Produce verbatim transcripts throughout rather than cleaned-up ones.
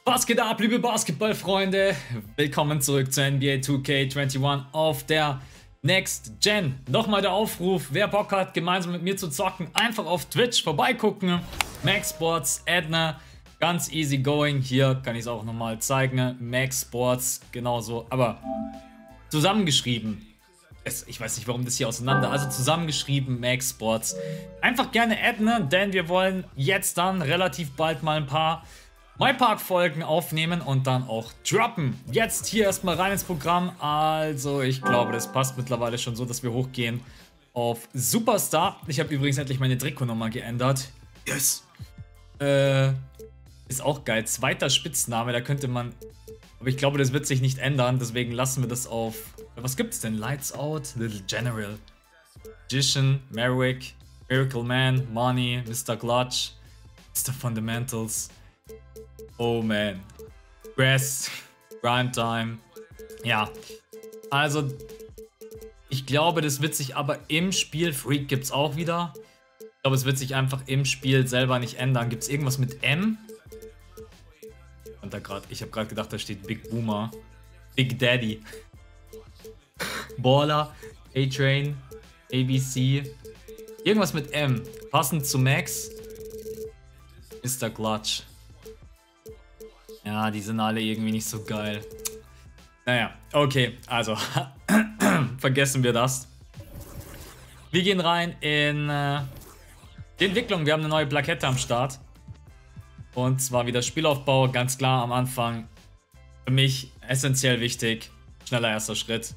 Was geht ab, liebe Basketballfreunde? Willkommen zurück zu N B A two K einundzwanzig auf der Next Gen. Nochmal der Aufruf, wer Bock hat, gemeinsam mit mir zu zocken, einfach auf Twitch vorbeigucken. Max Sports, Edna, ganz easy going. Hier kann ich es auch nochmal zeigen. Max Sports, genauso, aber zusammengeschrieben. Es, ich weiß nicht, warum das hier auseinander, also zusammengeschrieben, Max Sports. Einfach gerne adden, denn wir wollen jetzt dann relativ bald mal ein paar MyPark-Folgen aufnehmen und dann auch droppen. Jetzt hier erstmal rein ins Programm. Also ich glaube, das passt mittlerweile schon so, dass wir hochgehen auf Superstar. Ich habe übrigens endlich meine Trikotnummer geändert. Yes! Äh, ist auch geil. Zweiter Spitzname, da könnte man... Aber ich glaube, das wird sich nicht ändern, deswegen lassen wir das auf... Was gibt es denn? Lights Out, Little General, Magician, Merrick, Miracle Man, Money, Mister Clutch, Mister Fundamentals... Oh man. Grass. Primetime. Ja. Also, ich glaube, das wird sich aber im Spiel, Freak gibt es auch wieder. Ich glaube, es wird sich einfach im Spiel selber nicht ändern. Gibt es irgendwas mit M? Und da grad, ich habe gerade gedacht, da steht Big Boomer. Big Daddy. Baller. A-Train. A B C. Irgendwas mit M. Passend zu Max. Mister Clutch. Ja, die sind alle irgendwie nicht so geil. Naja, okay, also vergessen wir das. Wir gehen rein in äh, die Entwicklung. Wir haben eine neue Plakette am Start. Und zwar wieder Spielaufbau, ganz klar am Anfang. Für mich essentiell wichtig. Schneller erster Schritt.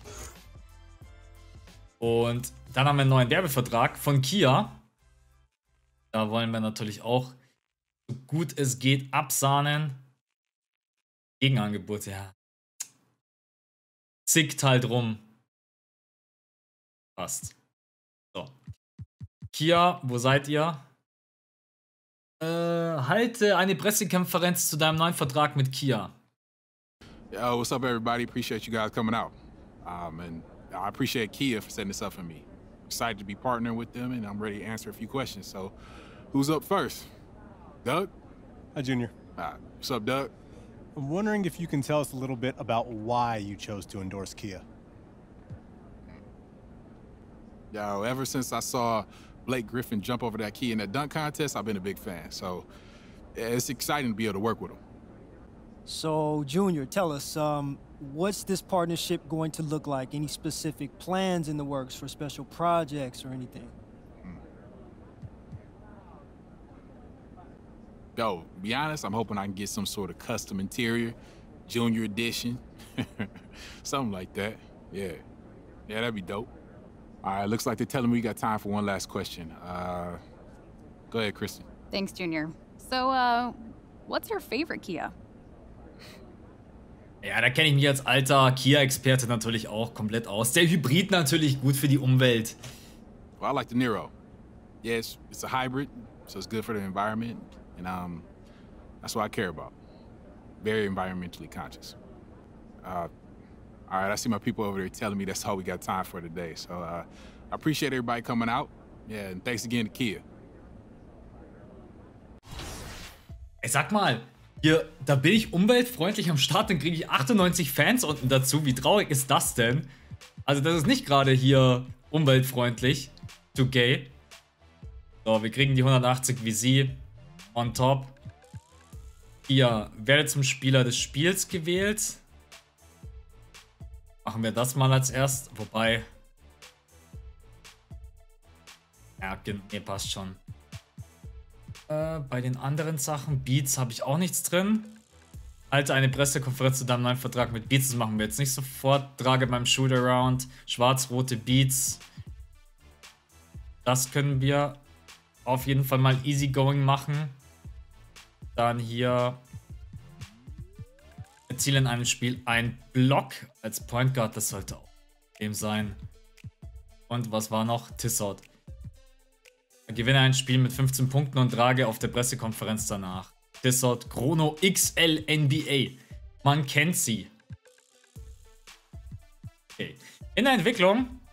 Und dann haben wir einen neuen Werbevertrag von Kia. Da wollen wir natürlich auch, so gut es geht, absahnen. Gegenangebot, ja. Zickt halt rum. Passt. So. Kia, wo seid ihr? Äh, halte eine Pressekonferenz zu deinem neuen Vertrag mit Kia. Yo, what's up, everybody? Appreciate you guys coming out. Um, and I appreciate Kia for setting this up for me. Excited to be partnering with them, and I'm ready to answer a few questions. So, who's up first? Doug? Hi, Junior. Uh, what's up, Doug? I'm wondering if you can tell us a little bit about why you chose to endorse Kia. Yo, ever since I saw Blake Griffin jump over that key in that dunk contest, I've been a big fan. So it's exciting to be able to work with him. So, Junior, tell us, um, what's this partnership going to look like? Any specific plans in the works for special projects or anything? Yo, to be honest, I'm hoping I can get some sort of custom interior, junior edition, something like that. Yeah, yeah, that'd be dope. All right, looks like they're telling me we got time for one last question. Uh, go ahead, Kristen. Thanks, Junior. So, uh, what's your favorite Kia? Ja, da kenne ich mich als alter Kia-Experte natürlich auch komplett aus. Der Hybrid natürlich gut für die Umwelt. Well, I like the Niro. Yeah, it's, it's a hybrid, so it's good for the environment. And um, that's what I care about. Very environmentally conscious. Uh, all right, I see my people over there telling me that's all we got time for today. So uh, I appreciate everybody coming out. Yeah, and thanks again to Kia. Ich sag mal, hier, da bin ich umweltfreundlich am Start, dann kriege ich achtundneunzig Fans unten dazu. Wie traurig ist das denn? Also das ist nicht gerade hier umweltfreundlich. two K. So, wir kriegen die hundertachtzig wie sie. On top. Hier, werde zum Spieler des Spiels gewählt. Machen wir das mal als erst. Wobei. Ja, nee, passt schon. Äh, bei den anderen Sachen, Beats, habe ich auch nichts drin. Halte eine Pressekonferenz zu deinem neuen Vertrag mit Beats. Das machen wir jetzt nicht sofort. Trage beim Shootaround schwarz-rote Beats. Das können wir auf jeden Fall mal easygoing machen. Dann hier erziele in einem Spiel ein Block als Point Guard. Das sollte auch dem sein. Und was war noch? Tissout. Gewinne ein Spiel mit fünfzehn Punkten und trage auf der Pressekonferenz danach. Tissout Chrono X L N B A. Man kennt sie. Okay. In der Entwicklung.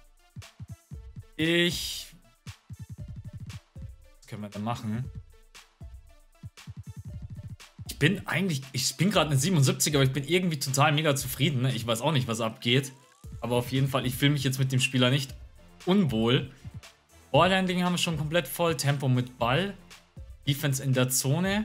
Ich. Was können wir da machen? ich bin eigentlich, ich bin gerade eine siebenundsiebzig, aber ich bin irgendwie total mega zufrieden. Ne? Ich weiß auch nicht, was abgeht. Aber auf jeden Fall, ich fühle mich jetzt mit dem Spieler nicht unwohl. Ballhandling haben wir schon komplett voll. Tempo mit Ball. Defense in der Zone.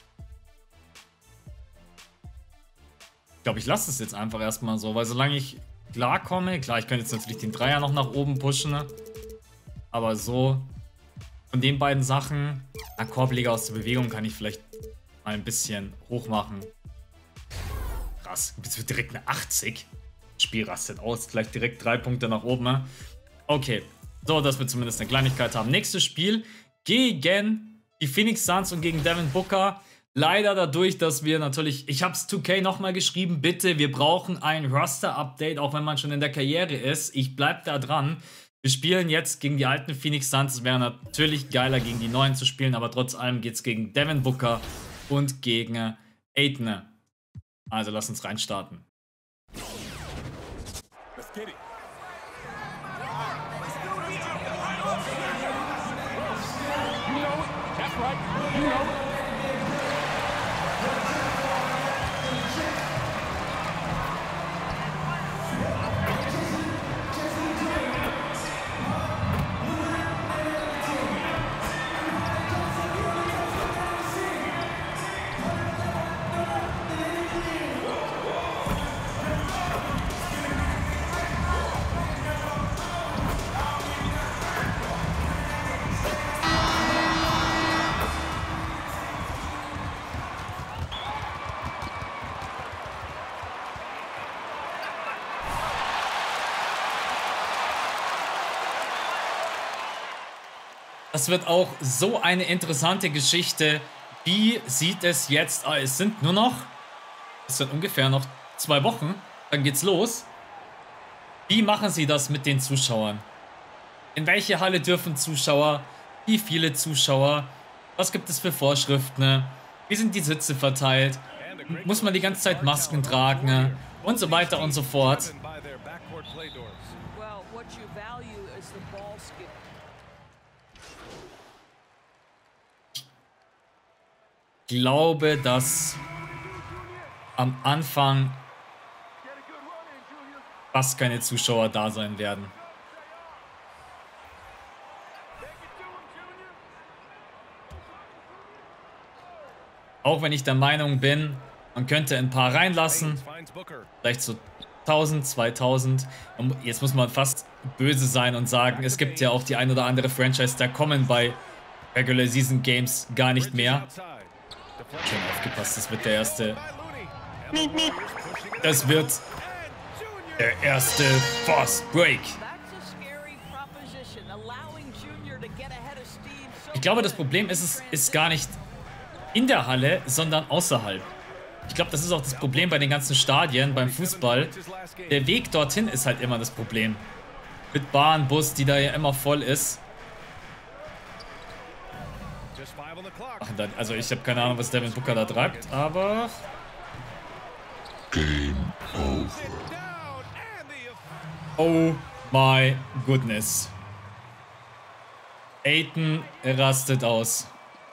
Ich glaube, ich lasse es jetzt einfach erstmal so, weil solange ich klarkomme, klar, ich könnte jetzt natürlich den Dreier noch nach oben pushen, ne? Aber so von den beiden Sachen, na, Korbleger aus der Bewegung kann ich vielleicht mal ein bisschen hoch machen. Krass, jetzt wird direkt eine achtzig. Spiel rastet aus, gleich direkt drei Punkte nach oben. Ne? Okay, so, dass wir zumindest eine Kleinigkeit haben. Nächstes Spiel gegen die Phoenix Suns und gegen Devin Booker. Leider dadurch, dass wir natürlich, ich habe es zwei K nochmal geschrieben, bitte, wir brauchen ein Roster-Update, auch wenn man schon in der Karriere ist. Ich bleib da dran. Wir spielen jetzt gegen die alten Phoenix Suns. Es wäre natürlich geiler, gegen die neuen zu spielen, aber trotz allem geht es gegen Devin Booker und gegen Ayton. Also lass uns reinstarten. Let's get it. You know it. That's right. You know it. Das wird auch so eine interessante Geschichte. Wie sieht es jetzt aus? Es sind nur noch, es sind ungefähr noch zwei Wochen, dann geht's los. Wie machen sie das mit den Zuschauern? In welche Halle dürfen Zuschauer? Wie viele Zuschauer? Was gibt es für Vorschriften? Wie sind die Sitze verteilt? Muss man die ganze Zeit Masken tragen? Und so weiter und so fort. Ich glaube, dass am Anfang fast keine Zuschauer da sein werden. Auch wenn ich der Meinung bin, man könnte ein paar reinlassen. Vielleicht so tausend, zweitausend. Und jetzt muss man fast böse sein und sagen, es gibt ja auch die ein oder andere Franchise, da kommen bei Regular Season Games gar nicht mehr. Schön aufgepasst, das wird der erste. Das wird der erste Fast Break. Ich glaube, das Problem ist es ist gar nicht in der Halle, sondern außerhalb. Ich glaube, das ist auch das Problem bei den ganzen Stadien, beim Fußball. Der Weg dorthin ist halt immer das Problem. Mit Bahn, Bus, die da ja immer voll ist. Ach, dann, also ich habe keine Ahnung, was Devin Booker da treibt, aber... Game over. Oh my goodness. Ayton rastet aus.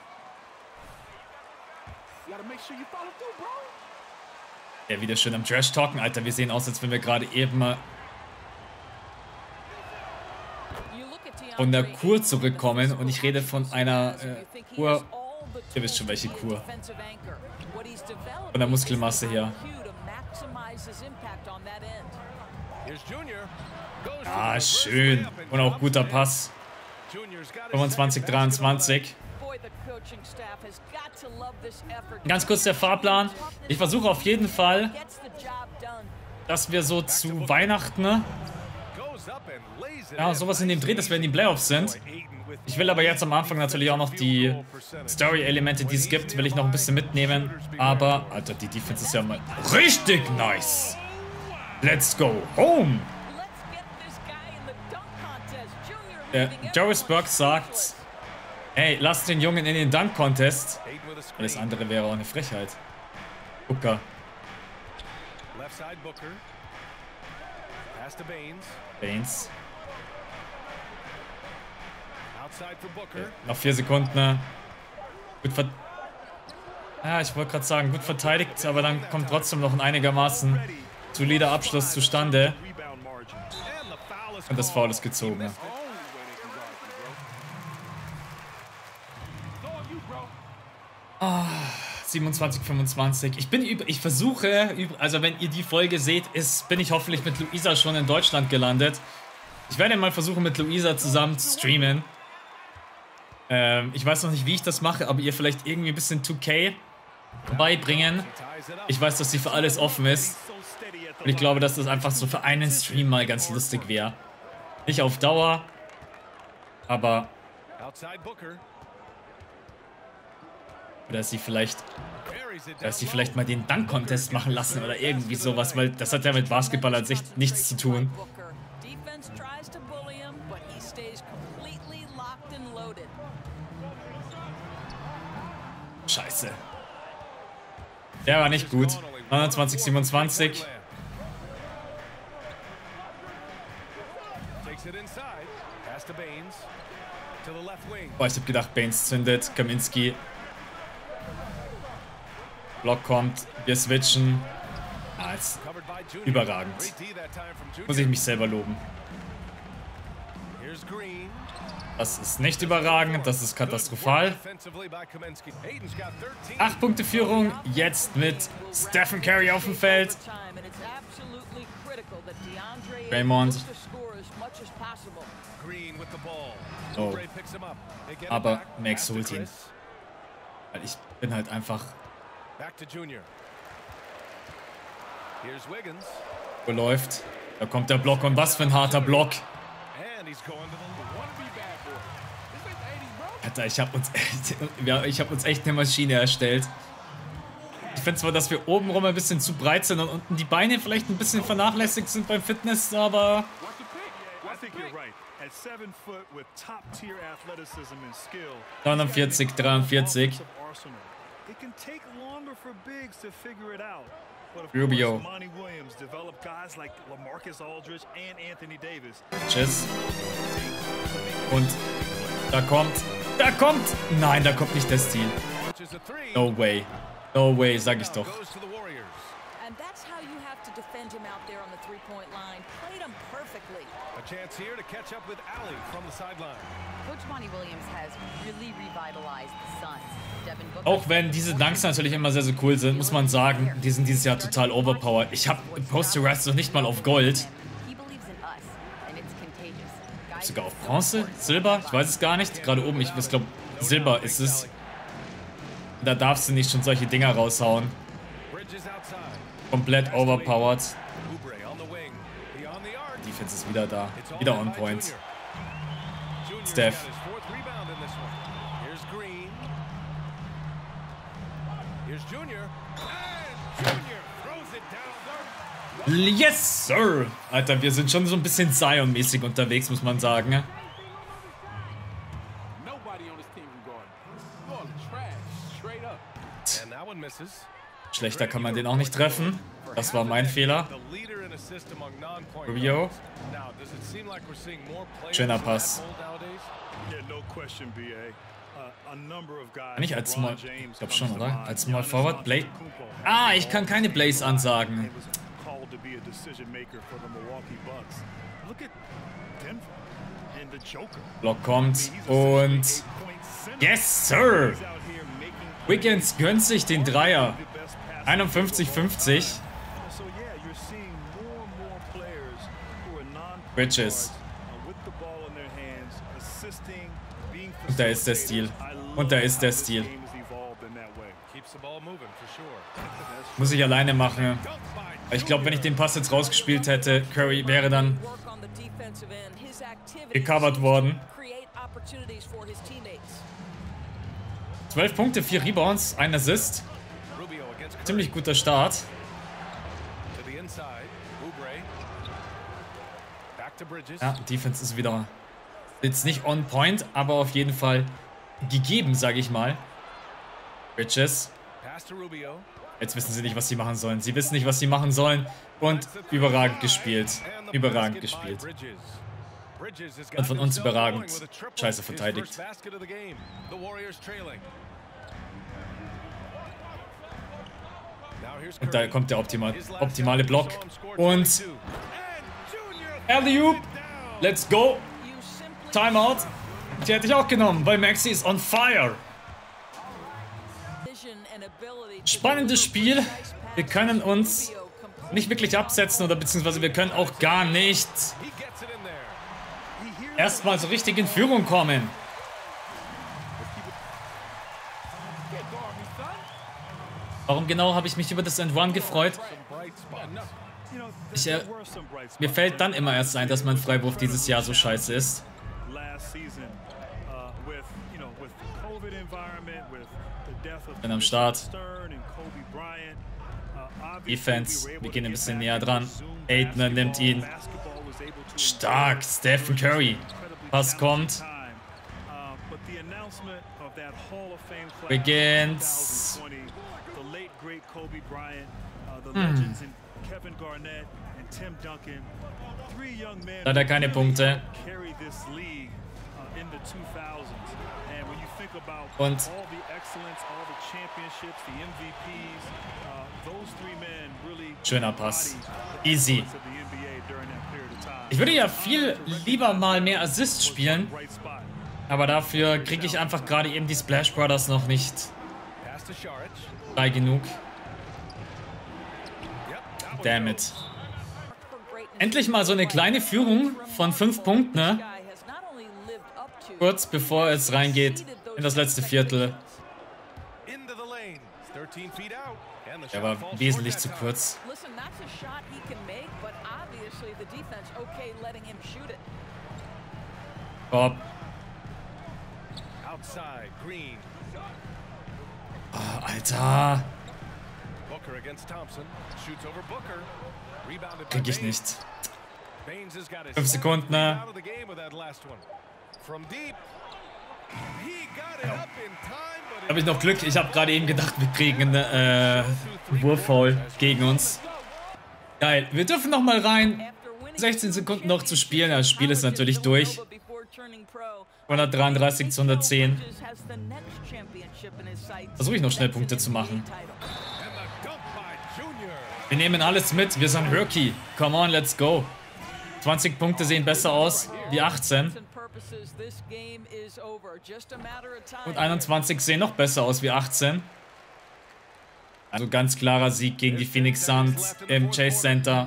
Ja, wieder schön am Trash-Talken, Alter. Wir sehen aus, als wenn wir gerade eben mal von der Kur zurückkommen. Und ich rede von einer äh, Kur... Ihr wisst schon, welche Kur. Von der Muskelmasse her. Ah, schön. Und auch guter Pass. fünfundzwanzig dreiundzwanzig. Ganz kurz der Fahrplan. Ich versuche auf jeden Fall, dass wir so zu Weihnachten, ja, sowas in dem Dreh, dass wir in den Playoffs sind. Ich will aber jetzt am Anfang natürlich auch noch die Story-Elemente, die es gibt, will ich noch ein bisschen mitnehmen. Aber, Alter, die Defense ist ja mal richtig nice. Let's go home. Der Joris Burke sagt, hey, lasst den Jungen in den Dunk-Contest. Alles andere wäre auch eine Frechheit. Booker. Baines. Okay. Noch vier Sekunden. Gut ver Ja, ich wollte gerade sagen, gut verteidigt, aber dann kommt trotzdem noch ein einigermaßen solider Abschluss zustande. Und das Foul ist gezogen. Oh, siebenundzwanzig fünfundzwanzig. Ich bin über, ich versuche, also wenn ihr die Folge seht, ist, bin ich hoffentlich mit Luisa schon in Deutschland gelandet. Ich werde mal versuchen, mit Luisa zusammen zu streamen. Ähm, ich weiß noch nicht, wie ich das mache, aber ihr vielleicht irgendwie ein bisschen zwei K beibringen. Ich weiß, dass sie für alles offen ist. Und ich glaube, dass das einfach so für einen Stream mal ganz lustig wäre. Nicht auf Dauer, aber... Oder sie vielleicht... Dass sie vielleicht mal den Dunk-Contest machen lassen oder irgendwie sowas, weil das hat ja mit Basketball an sich nichts zu tun. Scheiße. Der war nicht gut. neunundzwanzig siebenundzwanzig. Boah, ich hab gedacht, Baines zündet. Kaminski. Block kommt. Wir switchen. Ah, ist überragend. Muss ich mich selber loben. Das ist nicht überragend, das ist katastrophal. Acht Punkte Führung, jetzt mit Stephen Curry auf dem Feld. Raymond. Oh. Aber Max holt ihn. Weil ich bin halt einfach... Wo läuft? Da kommt der Block und was für ein harter Block. Alter, ich hab uns echt, ja, ich hab uns echt eine Maschine erstellt. Ich finde zwar, dass wir obenrum ein bisschen zu breit sind und unten die Beine vielleicht ein bisschen vernachlässigt sind beim Fitness, aber... neunundvierzig dreiundvierzig. Rubio. Tschüss. Und da kommt, da kommt, nein, da kommt nicht der Stil. No way, no way, sag ich doch. Auch wenn diese Dunks natürlich immer sehr, sehr cool sind, muss man sagen, die sind dieses Jahr total overpowered. Ich habe Post-to-Rest noch nicht mal auf Gold. Sogar auf Bronze? Silber? Ich weiß es gar nicht. Gerade oben, ich glaube, Silber ist es. Da darfst du nicht schon solche Dinger raushauen. Komplett overpowered. Defense ist wieder da. Wieder on point. Steph. Yes, Sir! Alter, wir sind schon so ein bisschen Zion-mäßig unterwegs, muss man sagen. Schlechter kann man den auch nicht treffen. Das war mein Fehler. Rubio. Schöner Pass. Nicht als Small... Ich glaube schon, oder? Als Small Forward. Blaze. Ah, ich kann keine Blaze ansagen. Block kommt und... Yes, Sir! Wiggins gönnt sich den Dreier. einundfünfzig fünfzig. Bridges. Und da ist der Stil. Und da ist der Stil. Muss ich alleine machen. Ich glaube, wenn ich den Pass jetzt rausgespielt hätte, Curry wäre dann gecovert worden. zwölf Punkte, vier Rebounds, ein Assist. Ziemlich guter Start. Ja, Defense ist wieder jetzt nicht on point, aber auf jeden Fall gegeben, sage ich mal. Bridges. Jetzt wissen sie nicht, was sie machen sollen. Sie wissen nicht, was sie machen sollen. Und überragend gespielt. Überragend gespielt. Und von uns überragend. Scheiße verteidigt. Und da kommt der optimal, optimale Block. Und Alley-oop. Let's go. Timeout. Die hätte ich auch genommen, weil Maxi ist on fire. Spannendes Spiel. Wir können uns nicht wirklich absetzen oder beziehungsweise wir können auch gar nicht erstmal so richtig in Führung kommen. Warum genau habe ich mich über das End One gefreut? Ich, äh, mir fällt dann immer erst ein, dass mein Freiwurf dieses Jahr so scheiße ist. Bin am Start. Defense, wir gehen ein bisschen näher dran. Aitner nimmt ihn. Stark, Stephen Curry. Pass kommt. Begins. Hm. Leider keine Punkte. Und schöner Pass. Easy. Ich würde ja viel lieber mal mehr Assists spielen, aber dafür kriege ich einfach gerade eben die Splash Brothers noch nicht frei genug. Damn it. Endlich mal so eine kleine Führung von fünf Punkten, ne? Kurz bevor es reingeht in das letzte Viertel. Er war wesentlich zu kurz. Bob. Oh, Alter. Krieg ich nicht. Fünf Sekunden. Ne? Habe ich noch Glück? Ich habe gerade eben gedacht, wir kriegen einen äh, Wurffoul gegen uns. Geil. Wir dürfen noch mal rein. sechzehn Sekunden noch zu spielen. Das Spiel ist natürlich durch. hundertdreiunddreißig zu hundertzehn. Versuche ich noch schnell Punkte zu machen. Wir nehmen alles mit. Wir sind Rookie. Come on, let's go. zwanzig Punkte sehen besser aus wie achtzehn. Und einundzwanzig sehen noch besser aus wie achtzehn. Also ganz klarer Sieg gegen die Phoenix Suns im Chase Center.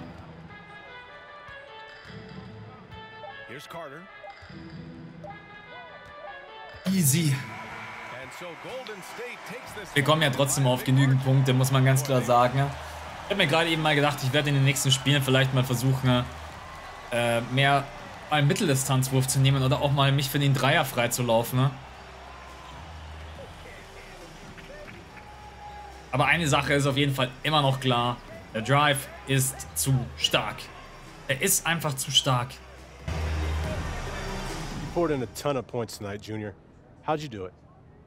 Easy. Wir kommen ja trotzdem auf genügend Punkte, muss man ganz klar sagen. Ich habe mir gerade eben mal gedacht, ich werde in den nächsten Spielen vielleicht mal versuchen, äh, mehr einen Mitteldistanzwurf zu nehmen oder auch mal mich für den Dreier freizulaufen. Aber eine Sache ist auf jeden Fall immer noch klar. Der Drive ist zu stark. Er ist einfach zu stark. You poured in a ton of points tonight, Junior. How'd you do it?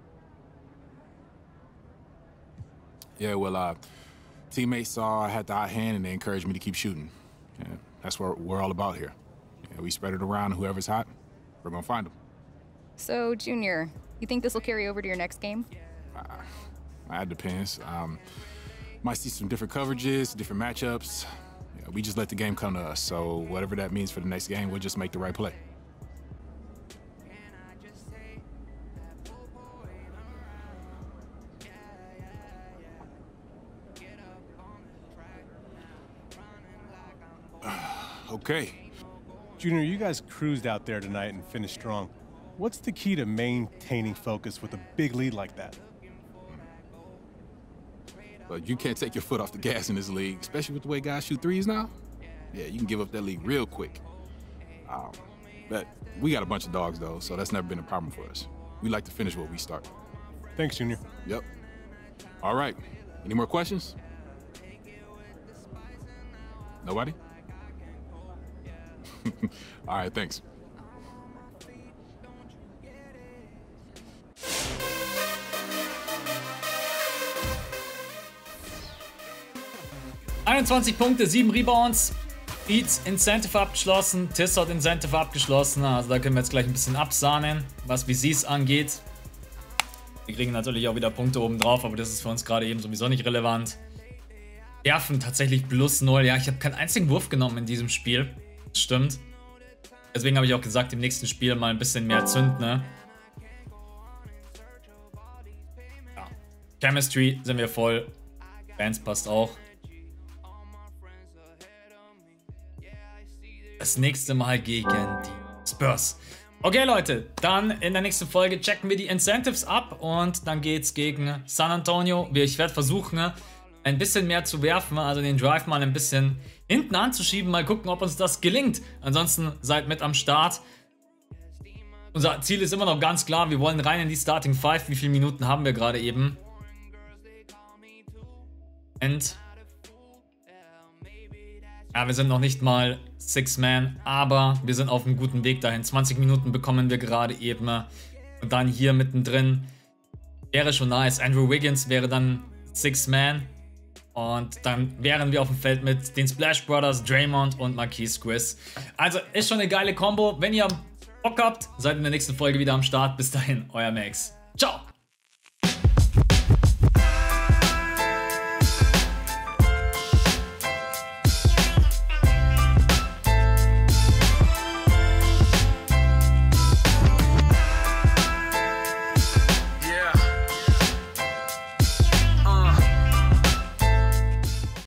Yeah, well, uh, teammates saw I had the hot hand and they encouraged me to keep shooting. Yeah, that's what we're all about here. Yeah, we spread it around, and whoever's hot, we're gonna find them. So, Junior, you think this will carry over to your next game? Uh, that depends. Um, might see some different coverages, different matchups. Yeah, we just let the game come to us, so whatever that means for the next game, we'll just make the right play. Okay. Junior, you guys cruised out there tonight and finished strong. What's the key to maintaining focus with a big lead like that? But you can't take your foot off the gas in this league, especially with the way guys shoot threes now. Yeah, you can give up that lead real quick. Um, but we got a bunch of dogs, though, so that's never been a problem for us. We like to finish what we start. Thanks, Junior. Yep. All right. Any more questions? Nobody? All right, thanks. einundzwanzig Punkte, sieben Rebounds. Beats Incentive abgeschlossen, Tissot Incentive abgeschlossen. Also da können wir jetzt gleich ein bisschen absahnen, was B Cs angeht. Wir kriegen natürlich auch wieder Punkte oben drauf, aber das ist für uns gerade eben sowieso nicht relevant. Werfen tatsächlich plus null. Ja, ich habe keinen einzigen Wurf genommen in diesem Spiel. Stimmt. Deswegen habe ich auch gesagt, im nächsten Spiel mal ein bisschen mehr zünden, ne? Ja. Chemistry sind wir voll. Fans passt auch. Das nächste Mal gegen die Spurs. Okay, Leute, dann in der nächsten Folge checken wir die Incentives ab und dann geht's gegen San Antonio. Ich werde versuchen, ein bisschen mehr zu werfen, also den Drive mal ein bisschen hinten anzuschieben. Mal gucken, ob uns das gelingt. Ansonsten seid mit am Start. Unser Ziel ist immer noch ganz klar, wir wollen rein in die Starting Five. Wie viele Minuten haben wir gerade eben? Und ja, wir sind noch nicht mal Six-Man, aber wir sind auf einem guten Weg dahin. zwanzig Minuten bekommen wir gerade eben. Und dann hier mittendrin wäre schon nice. Andrew Wiggins wäre dann Six-Man. Und dann wären wir auf dem Feld mit den Splash Brothers, Draymond und Marquise Chris. Also ist schon eine geile Kombo. Wenn ihr Bock habt, seid in der nächsten Folge wieder am Start. Bis dahin, euer Max. Ciao!